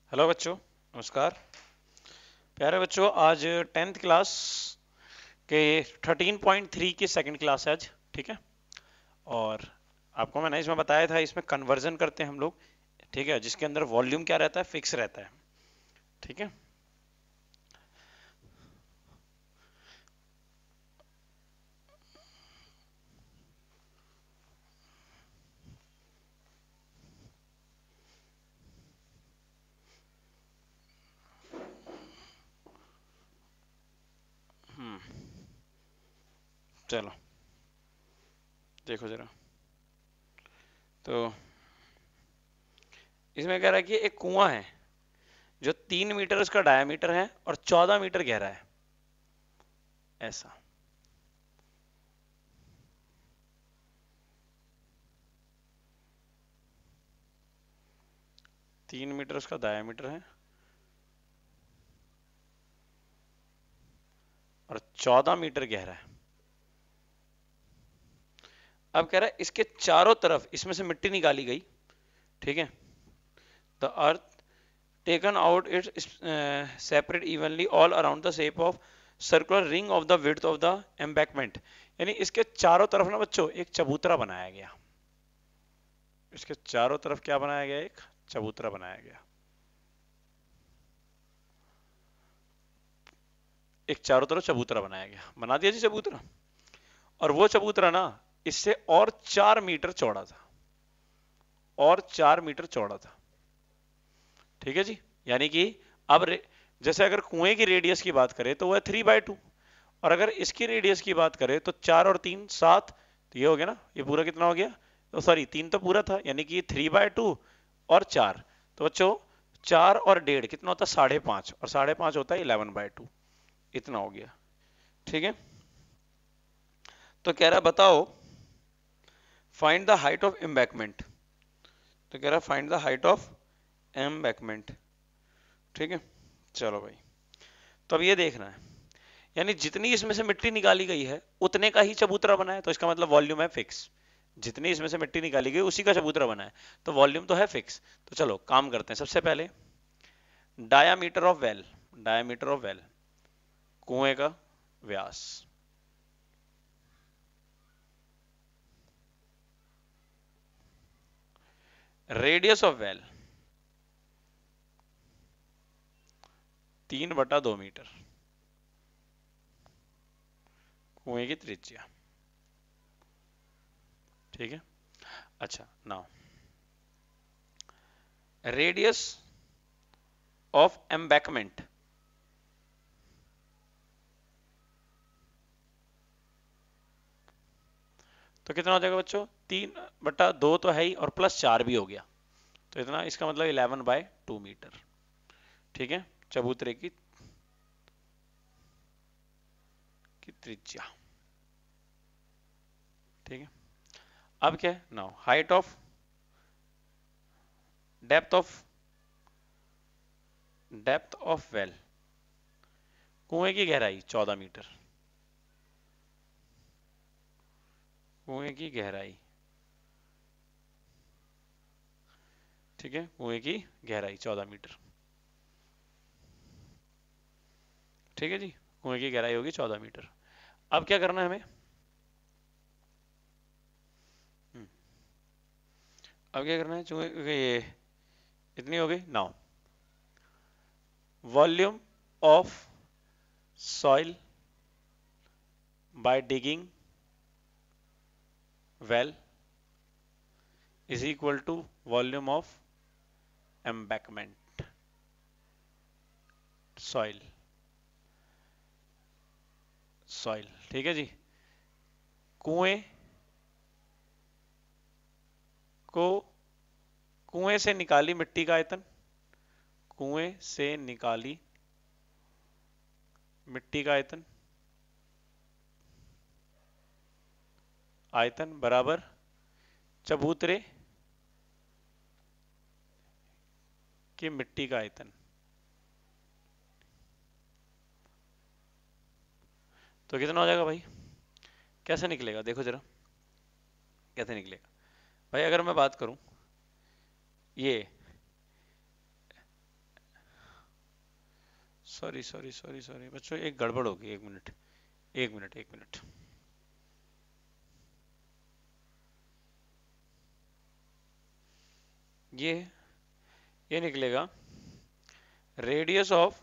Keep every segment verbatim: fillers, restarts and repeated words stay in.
Hello बच्चों, नमस्कार। प्यारे बच्चों, आज टेंथ क्लास के थर्टीन पॉइंट थ्री की सेकंड क्लास है आज। ठीक है। और आपको मैंने इसमें बताया था, इसमें कन्वर्जन करते हैं हम लोग। ठीक है, जिसके अंदर वॉल्यूम क्या रहता है, फिक्स रहता है। ठीक है। हम्म चलो, देखो जरा। तो इसमें कह रहा है कि एक कुआं है जो तीन मीटर उसका डायामीटर है और चौदह मीटर गहरा है। ऐसा। तीन मीटर उसका डायामीटर है और चौदह मीटर गहरा है। अब कह रहा है इसके चारों तरफ इसमें से मिट्टी निकाली गई। ठीक है। The earth taken out its uh, separate evenly all around the shape of circular ring of the width of the embankment। यानी इसके चारों तरफ ना बच्चों एक चबूतरा बनाया गया। इसके चारों तरफ क्या बनाया गया? एक चबूतरा बनाया गया। एक चारों तरफ चबूतरा बनाया गया, बना दिया जी चबूतरा। और वो चबूतरा ना इससे और चार मीटर चौड़ा था। और चार मीटर चौड़ा था। ठीक है जी। यानी कि अब रे- जैसे अगर कुएं की रेडियस की बात करें तो वह थ्री बाय टू। और अगर इसकी रेडियस की बात करें तो चार और तीन सात, तो ये हो गया ना, ये पूरा कितना हो गया? तो सॉरी, तीन तो पूरा था, यानी कि थ्री बाय टू और चार। तो बच्चों, चार और डेढ़ कितना होता है? साढ़े पांच, और साढ़े पांच होता है इलेवन बाय टू। इतना हो गया। ठीक है। तो कह रहा है बताओ, find the height of embankment. तो कह रहा है find the height of embankment. ठीक है। चलो भाई, तो अब ये देखना है, यानी जितनी इसमें से मिट्टी निकाली गई है उतने का ही चबूतरा बना है, तो इसका मतलब वॉल्यूम है फिक्स। जितनी इसमें से मिट्टी निकाली गई उसी का चबूतरा बना है, तो वॉल्यूम तो है फिक्स। तो चलो काम करते हैं। सबसे पहले diameter of well. Diameter of well, कुएं का व्यास। रेडियस ऑफ वेल, तीन बटा दो मीटर, कुएं की त्रिज्या। ठीक है। अच्छा, नाउ रेडियस ऑफ एम्बैकमेंट। तो कितना हो जाएगा बच्चों? तीन बटा दो तो है ही, और प्लस चार भी हो गया, तो इतना, इसका मतलब इलेवन बाय टू मीटर। ठीक है। चबूतरे की की त्रिज्या। ठीक है। अब क्या है? Now height of, depth of, depth of well, कुएं की गहराई चौदह मीटर। कुएं की गहराई। ठीक है, कुएं की गहराई चौदह मीटर। ठीक है जी। कुएं की गहराई होगी चौदह मीटर। अब क्या करना है हमें? हम्म, अब क्या करना है? चूंकि ये इतनी हो गई। Now volume of soil by digging well is equal to volume of embankment soil. Soil. ठीक है जी। कुएं को, कुएं से निकाली मिट्टी का आयतन, कुएं से निकाली मिट्टी का आयतन, आयतन बराबर चबूतरे की मिट्टी का आयतन। तो कितना हो जाएगा भाई? कैसे निकलेगा देखो जरा, कैसे निकलेगा भाई? अगर मैं बात करूं, ये सॉरी सॉरी सॉरी सॉरी बच्चों, एक गड़बड़ होगी, एक मिनट एक मिनट एक मिनट। ये ये निकलेगा radius of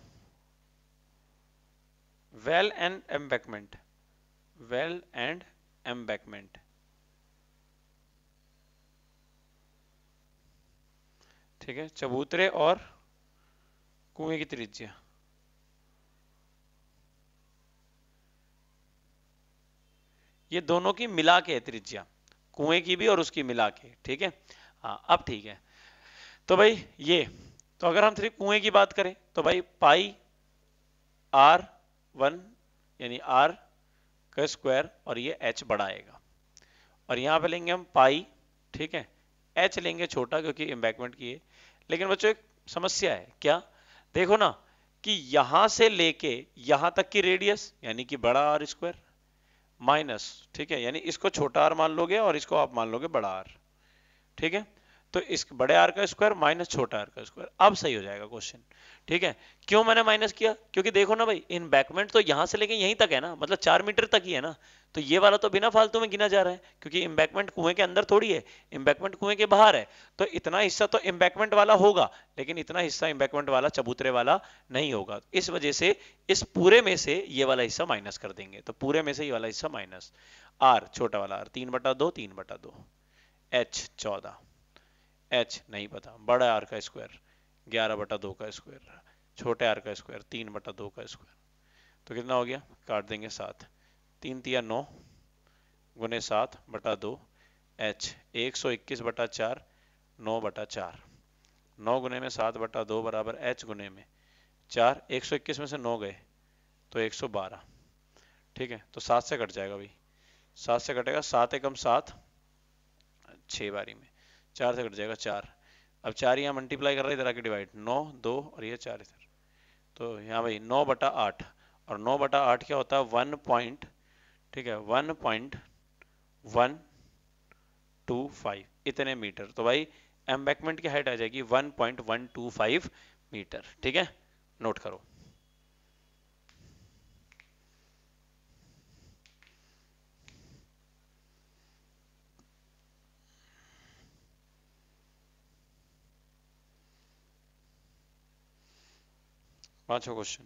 well and embankment, well and embankment, ठीक है, चबूतरे और कुएं की त्रिज्या, ये दोनों की मिला के है त्रिज्या, कुएं की भी और उसकी मिला के, ठीक है। हाँ अब ठीक है। तो भाई ये, तो अगर हम सिर्फ कुएं की बात करें तो भाई पाई आर वन यानी आर का स्क्वायर और ये एच बड़ा आएगा, और यहां पे लेंगे हम पाई, ठीक है, एच लेंगे छोटा क्योंकि एम्बैकमेंट की है। लेकिन बच्चों एक समस्या है, क्या, देखो ना कि यहां से लेके यहां तक की रेडियस यानी कि बड़ा आर स्क्वायर माइनस, ठीक है, यानी इसको छोटा आर मान लोगे और इसको आप मान लोगे बड़ा आर, ठीक है, तो इस बड़े आर का स्क्वायर माइनस छोटा आर का स्क्वायर, अब सही हो जाएगा क्वेश्चन, ठीक है। क्यों मैंने माइनस किया, क्योंकि देखो ना भाई एम्बैकमेंट तो यहां से लेके यहीं तक है ना, मतलब चार मीटर तक ही है ना, तो ये वाला तो बिना फालतू में गिना जा रहा है, क्योंकि एम्बैकमेंट कुएं के अंदर थोड़ी है, एम्बैकमेंट कुएं के बाहर है, तो इतना हिस्सा तो एम्बैकमेंट वाला होगा, लेकिन इतना हिस्सा एम्बैकमेंट वाला चबूतरे वाला नहीं होगा, इस वजह से इस पूरे में से ये वाला हिस्सा माइनस कर देंगे, तो पूरे में से ये वाला हिस्सा माइनस, आर छोटा वाला आर तीन बटा दो, तीन बटा दो, एच चौदह, एच नहीं पता, बड़ा आर का स्क्वायर ग्यारह बटा दो का स्क्वायर, छोटे आर का स्क्वायर तीन बटा दो का स्क्वायर, तो कितना हो गया, काट देंगे सात, तीन तिया नौ गुने सात बटा दो, एच एक सौ इक्कीस बटा चार, नौ बटा चार, नौ गुने में सात बटा दो बराबर एच गुने में चार, एक सौ इक्कीस में से नौ गए तो एक सौ बारह, ठीक है, तो सात से कट जाएगा भाई, सात से कटेगा, सात एकम सात, छह बारी में चार से कट जाएगा चार, अब चार यहाँ मल्टीप्लाई कर रहे इधर आके डिवाइड, नौ दो और ये चार इधर, तो यहाँ भाई नौ बटा आठ, और नौ बटा आठ क्या होता है, वन पॉइंट, ठीक है, one point one two five इतने मीटर, तो भाई एम्बैकमेंट की हाइट आ जाएगी one point one two five metre, ठीक है, नोट करो। पांचवा क्वेश्चन,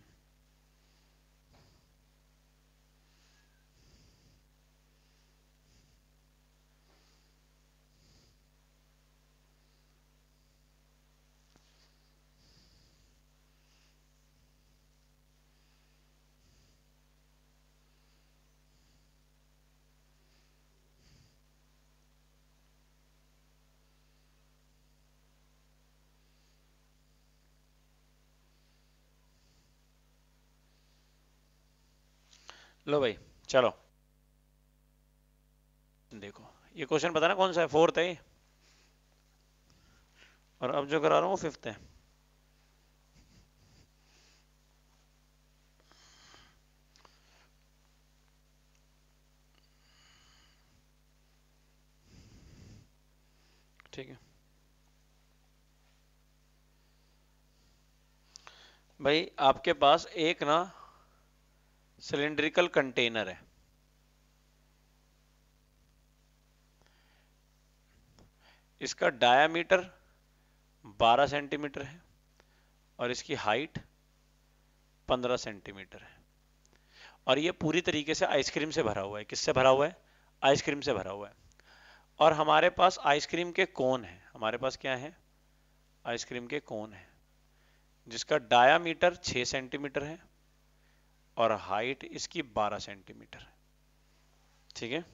लो भाई चलो देखो, ये क्वेश्चन पता ना कौन सा है, फोर्थ है, और अब जो करा रहा हूँ वो फिफ्थ है, ठीक है भाई, आपके पास एक ना सिलिंड्रिकल कंटेनर है, इसका डायामीटर बारह सेंटीमीटर है और इसकी हाइट पंद्रह सेंटीमीटर है, और ये पूरी तरीके से आइसक्रीम से भरा हुआ है, किससे भरा हुआ है, आइसक्रीम से भरा हुआ है, और हमारे पास आइसक्रीम के कोन है, हमारे पास क्या है, आइसक्रीम के कोन है, जिसका डायामीटर छह सेंटीमीटर है और हाइट इसकी बारह सेंटीमीटर है, ठीक है,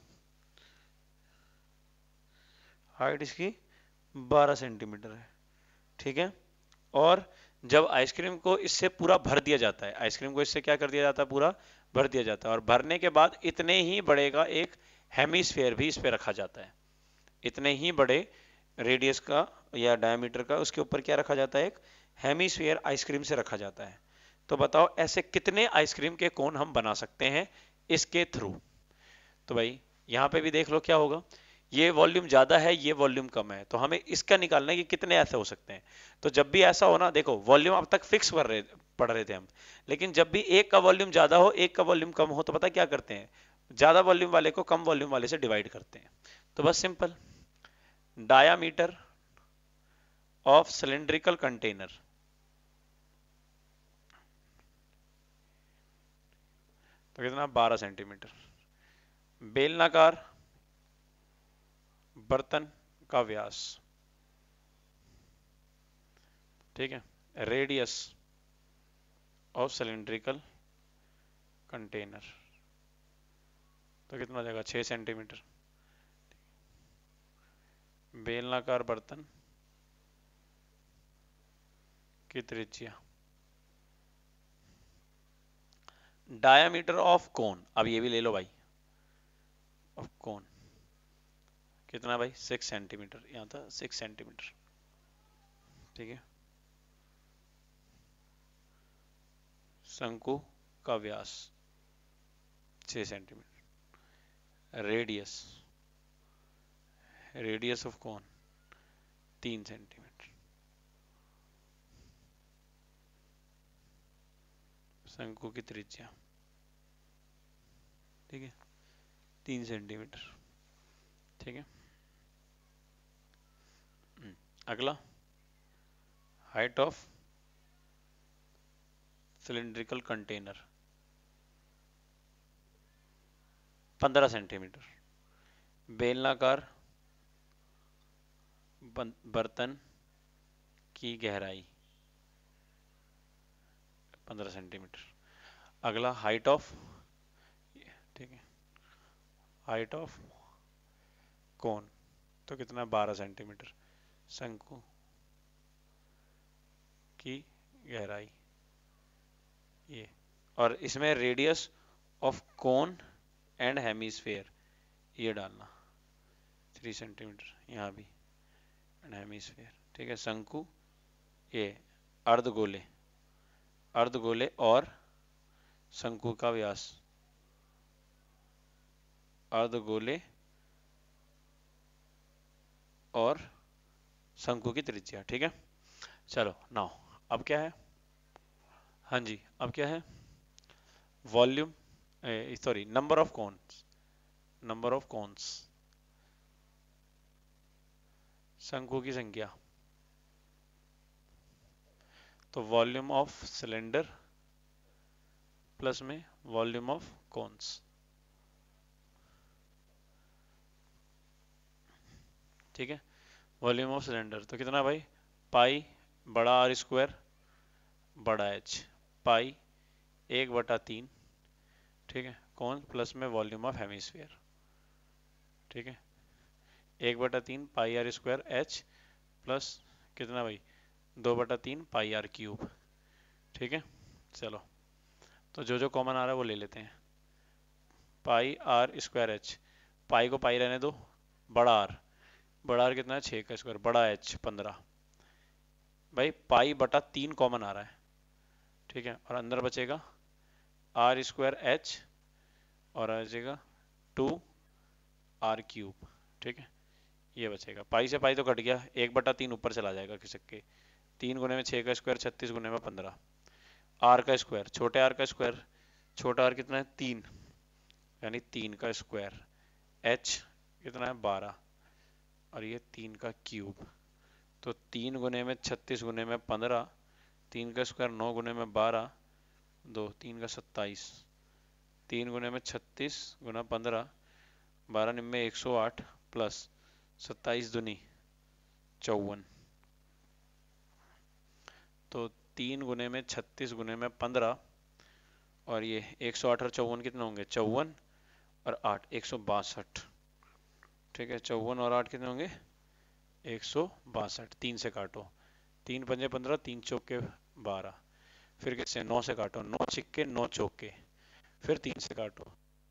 हाइट इसकी बारह सेंटीमीटर है, ठीक है, और जब आइसक्रीम को इससे पूरा भर दिया जाता है, आइसक्रीम को इससे क्या कर दिया जाता है, पूरा भर दिया जाता है, और भरने के बाद इतने ही बड़े का एक हेमिस्फेयर भी इस पे रखा जाता है, इतने ही बड़े रेडियस का या डायमीटर का उसके ऊपर क्या रखा जाता है, एक हेमिस्फीयर आइसक्रीम से रखा जाता है। तो बताओ ऐसे कितने आइसक्रीम के कोन हम बना सकते हैं इसके थ्रू। तो भाई यहां पे भी देख लो क्या होगा, ये वॉल्यूम ज्यादा है ये वॉल्यूम कम है, तो हमें इसका निकालना है कि कितने ऐसे हो सकते हैं। तो जब भी ऐसा हो ना, देखो वॉल्यूम अब तक फिक्स कर रहे पढ़ रहे थे हम। लेकिन जब भी एक का वॉल्यूम ज्यादा हो एक का वॉल्यूम कम हो तो पता क्या करते हैं, ज्यादा वॉल्यूम वाले को कम वॉल्यूम वाले से डिवाइड करते हैं। तो बस simple, diameter of cylindrical container, तो कितना, बारह सेंटीमीटर। बेलनाकार बर्तन का व्यास, ठीक है, रेडियस ऑफ सिलेंड्रिकल कंटेनर, तो कितना हो जाएगा, छह सेंटीमीटर। बेलनाकार बर्तन की त्रिज्या, डायामीटर ऑफ कोन, अब ये भी ले लो भाई, ऑफ कोन कितना भाई, सिक्स सेंटीमीटर, यहाँ था सिक्स सेंटीमीटर, ठीक है। शंकु का व्यास छह centimetre, radius, radius of cone तीन सेंटीमीटर, शंकु की त्रिज्या, ठीक है, तीन सेंटीमीटर, ठीक है। अगला, हाइट ऑफ सिलेंड्रिकल कंटेनर पंद्रह सेंटीमीटर। बेलनाकार बर्तन की गहराई पंद्रह सेंटीमीटर। अगला, हाइट ऑफ, ठीक है, हाइट ऑफ कोन, तो कितना, बारह सेंटीमीटर। शंकु की गहराई ये, और इसमें radius of cone and hemisphere ये डालना, थ्री सेंटीमीटर यहाँ भी, एंड हेमिस्फेयर, ठीक है। शंकु ये अर्धगोले, अर्धगोले और शंकु का व्यास, अर्धगोले और शंकु की त्रिज्या, ठीक है। चलो नाउ अब क्या है, हाँ जी अब क्या है, volume, sorry number of cones, number of cones, शंकु की संख्या, तो वॉल्यूम ऑफ सिलेंडर प्लस में वॉल्यूम ऑफ कोन्स, ठीक है। वॉल्यूम ऑफ सिलेंडर तो कितना भाई, पाई बड़ा आर स्क्वायर बड़ा एच, पाई एक बटा तीन, ठीक है, कौन प्लस में वॉल्यूम ऑफ हेमिस्फीयर, ठीक है, एक बटा तीन pi R square H plus कितना भाई, दो बटा तीन पाई आर क्यूब, ठीक है। चलो तो जो जो कॉमन आ रहा है वो ले लेते हैं, pi R square H, pi को पाई रहने दो, बड़ा आर, बड़ा आर कितना है, छः का स्क्वायर, बड़ा एच पंद्रह, भाई पाई बटा तीन कॉमन आ रहा है, ठीक है, और अंदर बचेगा आर स्क्वायर एच और आ जाएगा टू आर क्यूब, ठीक है, ये बचेगा, पाई से पाई तो कट गया, एक बटा तीन ऊपर चला जाएगा खिसक के, तीन गुने में छः का स्क्वायर, छत्तीस गुने में पंद्रह, आर का स्क्वायर, छोटे आर का स्क्वायर, छोटा आर कितना है, तीन, यानी तीन का स्क्वायर, एच कितना है, बारह, और ये तीन का क्यूब, तो तीन गुने में छत्तीस गुने में पंद्रह, तीन का स्क्वायर नौ गुने में बारह, दो तीन का सत्ताईस, तीन गुने में छत्तीस गुना पंद्रह, बारह निम्बे एक सौ आठ प्लस सत्ताईस दुनी चौवन, तो तीन गुने में छत्तीस गुने में पंद्रह, और ये एक सौ आठ और चौवन कितने होंगे, चौवन और आठ एक सौ बासठ, ठीक है, चौवन और आठ कितने होंगे, एक सौ बासठ, तीन से काटो, तीन पंजे पंद्रह, तीन चौके बारह, फिर किससे, नौ से काटो, नौ छिक्के नौ चौके, फिर तीन से काटो,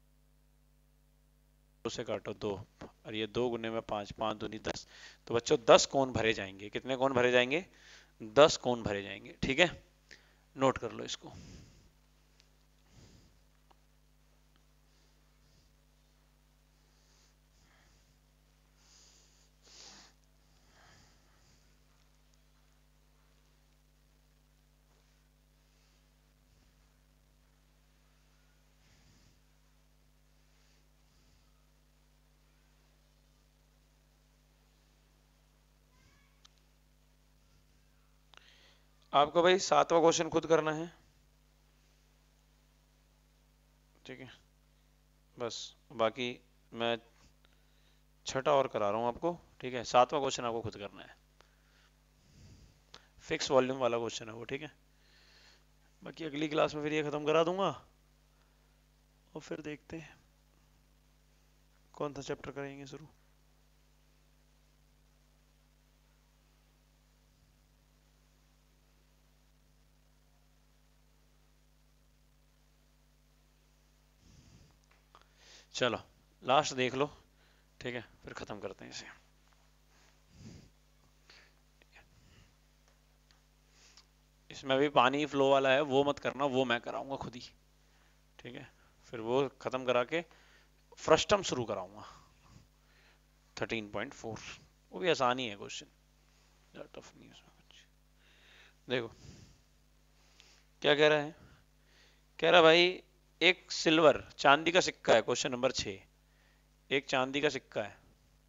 दो से काटो दो, और ये दो गुने में पाँच, पाँच दूनी दस, तो बच्चों दस कोण भरे जाएंगे, कितने कोण भरे जाएंगे, दस कोण भरे जाएंगे, ठीक है, नोट कर लो इसको। आपको भाई सातवां क्वेश्चन खुद करना है, ठीक है, बस बाकी मैं छठा और करा रहा हूँ आपको, ठीक है। सातवां क्वेश्चन आपको खुद करना है, फिक्स वॉल्यूम वाला क्वेश्चन है वो, ठीक है। बाकी अगली क्लास में फिर ये खत्म करा दूंगा और फिर देखते हैं कौन सा चैप्टर करेंगे शुरू। चलो लास्ट देख लो, ठीक है, फिर खत्म करते हैं इसे। इसमें भी पानी फ्लो वाला है, वो मत करना, वो मैं कराऊंगा खुद ही, ठीक है। फिर वो खत्म करा के फ्रस्टम शुरू कराऊंगा थर्टीन पॉइंट फोर, वो भी आसान ही है क्वेश्चन, ज़्यादा टफ नहीं है उसमें कुछ। देखो क्या कह रहा है, कह रहा भाई एक सिल्वर चांदी का सिक्का है, क्वेश्चन नंबर छः, एक चांदी का सिक्का है,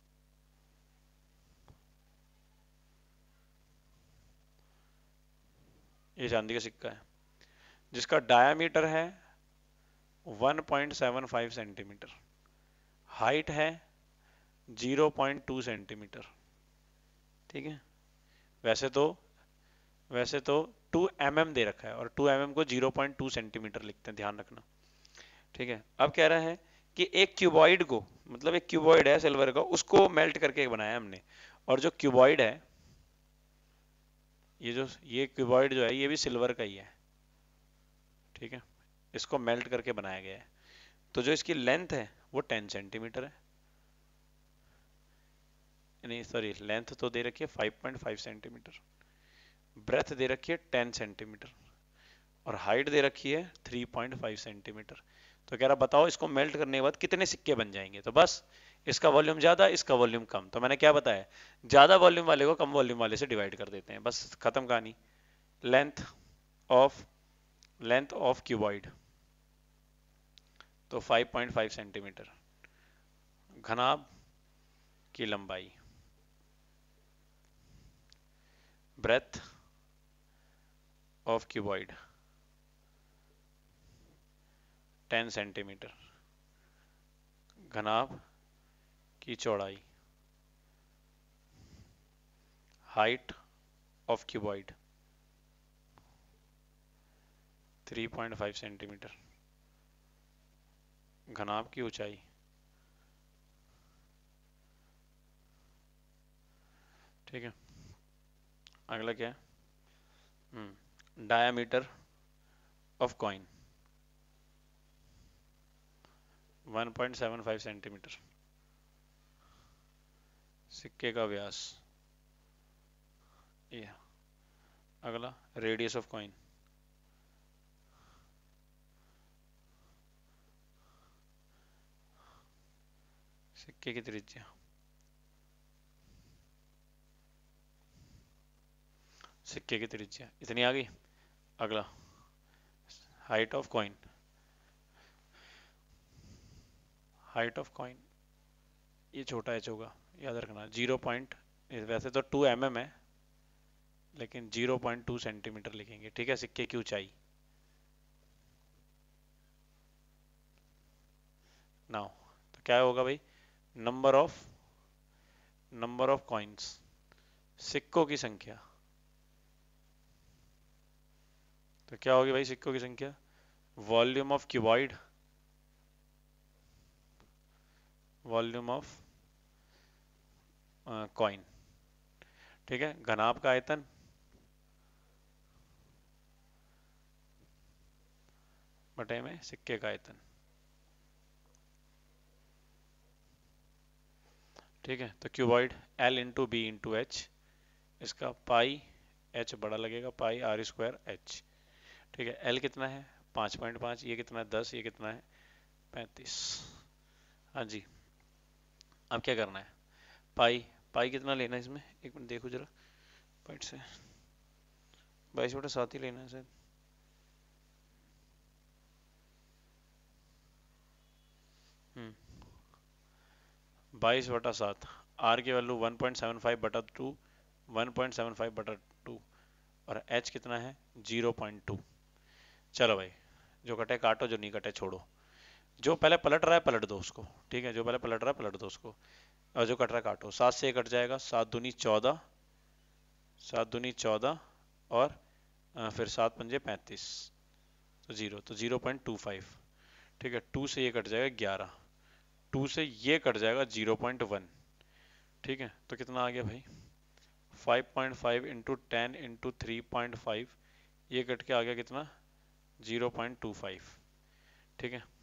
ये चांदी का सिक्का है जिसका डायामीटर है one point seven five centimetre, height है ज़ीरो पॉइंट टू सेंटीमीटर, ठीक है। वैसे तो वैसे तो टू एम एम दे रखा है और टू एम एम को ज़ीरो पॉइंट टू सेंटीमीटर लिखते हैं, ध्यान रखना, ठीक है। अब कह रहा है कि एक क्यूबॉइड को, मतलब एक क्यूबॉइड है सिल्वर का, उसको मेल्ट करके बनाया हमने, और जो क्यूबॉइड है, ये जो ये क्यूबॉइड जो है ये भी सिल्वर का ही है, ठीक है, इसको मेल्ट करके बनाया गया है। तो जो इसकी लेंथ है वो टेन सेंटीमीटर है, नहीं सॉरी, लेंथ तो दे रखी है five point five centimetre, breadth दे रखी है टेन सेंटीमीटर, और हाइट दे रखी है थ्री पॉइंट फाइव सेंटीमीटर। तो कह रहा बताओ इसको मेल्ट करने के बाद कितने सिक्के बन जाएंगे। तो बस इसका वॉल्यूम ज़्यादा, इसका वॉल्यूम कम, तो मैंने क्या बताया, ज़्यादा वॉल्यूम वाले को कम वॉल्यूम वाले से डिवाइड कर देते हैं, बस खत्म कहानी। Length of length of cuboid तो फाइव पॉइंट फाइव सेंटीमीटर, घनाभ की लंबाई, breadth of cuboid ten centimetre, घनाभ की चौड़ाई, height of cuboid three point five centimetre, घनाभ की ऊंचाई, ठीक है। अगला क्या है, hmm diameter of coin one point seven five centimetre, सिक्के का व्यास, ये। अगला रेडियस ऑफ कॉइन, सिक्के की त्रिज्या, सिक्के की त्रिज्या इतनी आ गई। अगला height of coin, height of coin ये छोटा एच होगा, याद रखना, जीरो पॉइंट, वैसे तो टू एम एम है लेकिन जीरो पॉइंट टू सेंटीमीटर लिखेंगे, ठीक है। सिक्के की ऊंचाई, नाउ तो क्या होगा भाई, number of number of coins, सिक्कों की संख्या, तो क्या होगी भाई सिक्कों की संख्या, volume of cuboid, volume of coin, ठीक है। घनाभ का आयतन, बटे में सिक्के का आयतन, ठीक है। तो cuboid L into B into H, इसका पाई एच बड़ा लगेगा, पाई आर स्क्वायर एच, ठीक है। एल कितना है पाँच पॉइंट पाँच, ये कितना है दस, ये कितना है पैंतीस। हाँ जी, अब क्या करना है, पाई पाई कितना लेना है इसमें, एक मिनट देखो जरा, पॉइंट से बाईस बटा सात ही लेना है शायद, हम्म बाईस बटा सात, आर की value one point seven five बटा two, one point seven five बटा टू, और h कितना है ज़ीरो पॉइंट टू। चलो भाई, जो कटे काटो, जो नहीं कटे छोड़ो। जो पहले पलट रहा है पलट दो उसको, ठीक है, जो पहले पलट रहा है पलट दो उसको, और जो कट रहा है काटो। सात से ये कट जाएगा, सात दूनी चौदह, सात दूनी चौदह, और आ, फिर सात पंजे पैंतीस, तो जीरो, तो जीरो पॉइंट टू फाइव। ठीक है, टू से ये कट जाएगा ग्यारह, टू से ये कट जाएगा जीरो पॉइंट वन। ठीक है, तो कितना आ गया भाई, five point five into ten into three point five, ये कट के आ गया कितना, जीरो पॉइंट टू फाइव। ठीक है,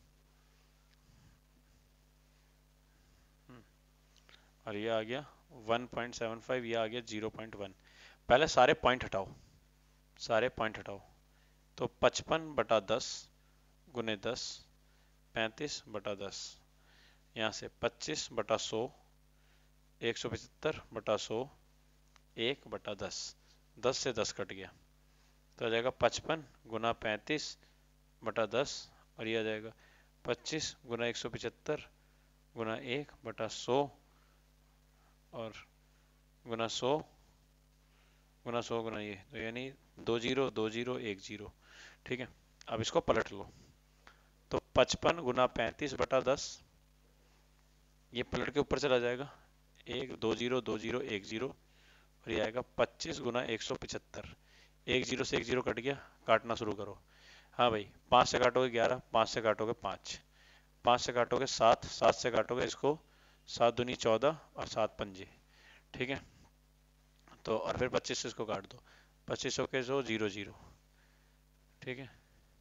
और ये आ गया वन पॉइंट सेवन फाइव, ये आ गया ज़ीरो पॉइंट वन। पहले सारे पॉइंट हटाओ, सारे पॉइंट हटाओ। तो पचपन बटा दस गुने दस, पैंतीस बटा दस, यहाँ से पच्चीस बटा सौ, एक सौ पचहत्तर बटा सौ, एक बटा दस, दस से दस कट गया, तो आ जाएगा पचपन गुना पैंतीस बटा दस, और ये आ जाएगा पच्चीस गुना एक सौ पचहत्तर गुना एक बटा सौ, और गुना सौ गुना सौ गुना ये, तो यानी दो जीरो दो जीरो एक जीरो। ठीक है, अब इसको पलट लो, तो पचपन गुना पैंतीस बटा दस, ये पलट के ऊपर चला जाएगा, एक दो जीरो दो जीरो एक जीरो, और ये आएगा पच्चीस गुना एक सौ पचहत्तर, एक जीरो से एक जीरो कट गया, काटना शुरू करो। हाँ भाई, पाँच से काटोगे ग्यारह, पाँच से काटोगे पाँच, पाँच से काटोगे सात, सात से काटोगे इसको, सात दूनी चौदह, और सात पंजे। ठीक है, तो और फिर पच्चीस से इसको काट दो, पच्चीस सौ के सौ जीरो जीरो। ठीक है,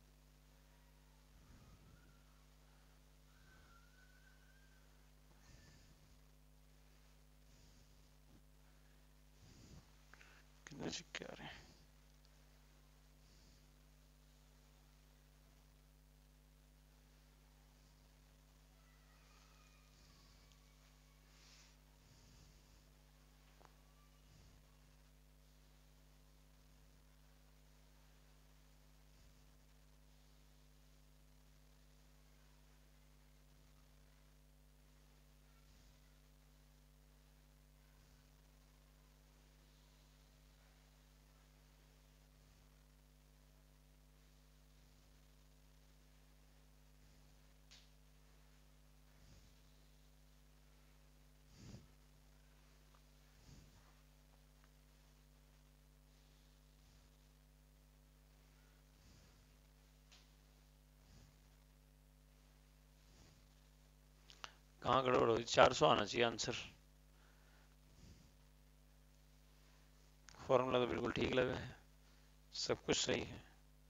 कितने सिक्के आ रहे हैं, कहाँ गड़बड़ हुई, चार सौ आना चाहिए आंसर, फॉर्मूला तो बिल्कुल ठीक लगा है, सब कुछ सही है।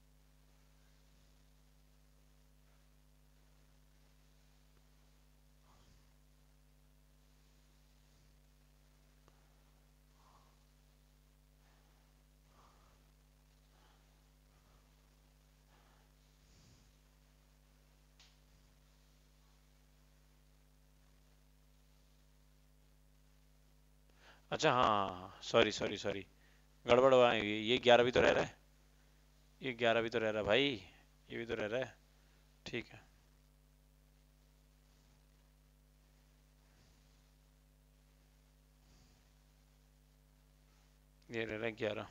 अच्छा, हाँ, सॉरी सॉरी सॉरी, गड़बड़ हुआ है, ये ये ग्यारह भी तो रह रहा है, ये ग्यारह भी तो रह रहा है भाई, ये भी तो रह रहा है। ठीक है, ये रह रहा है ग्यारह,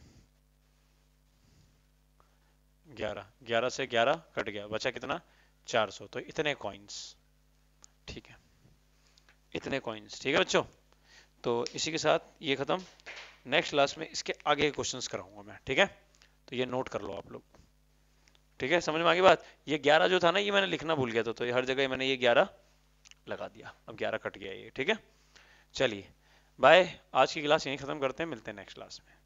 ग्यारह, ग्यारह से ग्यारह कट गया, बचा कितना, चार सौ, तो इतने कॉइन्स। ठीक है, इतने कॉइन्स। ठीक है बच्चों, तो इसी के साथ ये खत्म, नेक्स्ट क्लास में इसके आगे के क्वेश्चंस कराऊंगा मैं। ठीक है, तो ये नोट कर लो आप लोग। ठीक है, समझ में आ गई बात। ये ग्यारह जो था ना, ये मैंने लिखना भूल गया था, तो ये हर जगह मैंने ये ग्यारह लगा दिया, अब ग्यारह कट गया ये। ठीक है, चलिए बाय, आज की क्लास यहीं खत्म करते हैं, मिलते हैं नेक्स्ट क्लास में।